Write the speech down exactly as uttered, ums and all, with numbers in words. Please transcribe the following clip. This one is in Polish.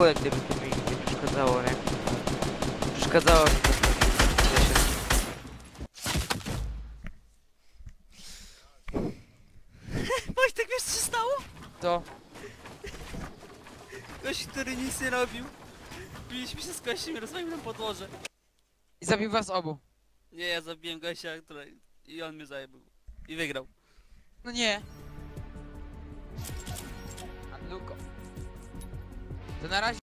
jak gdyby to mi nie przeszkadzało, nie? Przeszkadzało mi to. Wojtek, wiesz co się stało? To? Gość, który nic nie robił. Biliśmy się z gościem i rozmawialiśmy na podłoże. I zabił was obu. Nie, ja zabiłem gościa, który... i on mnie zajebał. I wygrał. No nie. Luko. To na razie.